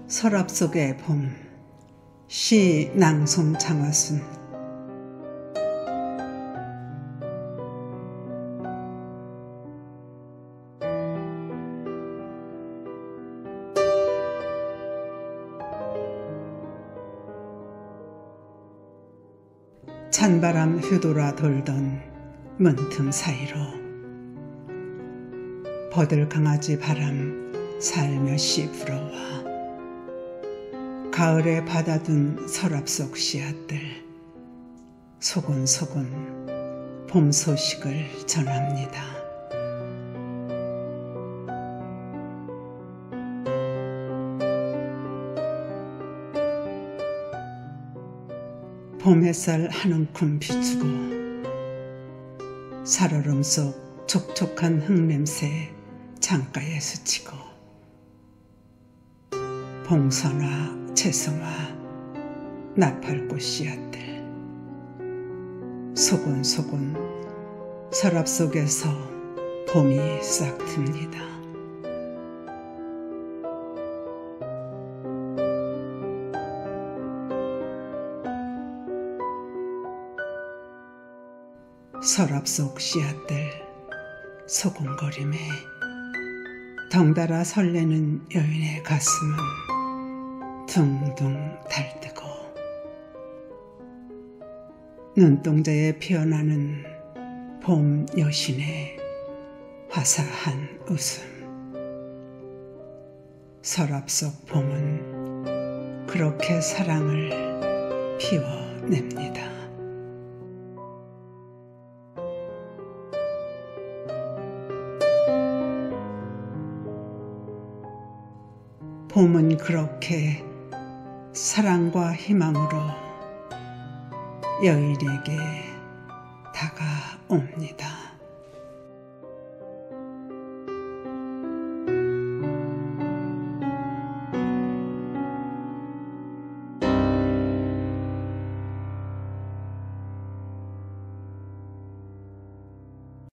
서랍 속의 봄. 시 낭송 장화순. 찬바람 휘돌아 돌던 문틈 사이로 버들 강아지 바람 살며시 불어와 가을에 받아둔 서랍 속 씨앗들 소곤소곤 봄 소식을 전합니다. 봄 햇살 한 움큼 비추고 살얼음 속 촉촉한 흙냄새 창가에 스치고 봉선화, 채송화, 나팔꽃 씨앗들 소곤소곤 서랍 속에서 봄이 싹 듭니다. 서랍 속 씨앗들 소곤거림에 덩달아 설레는 여인의 가슴은 둥둥 달뜨고 눈동자에 피어나는 봄 여신의 화사한 웃음. 서랍 속 봄은 그렇게 사랑을 피워냅니다. 봄은 그렇게 사랑과 희망으로 여인에게 다가옵니다.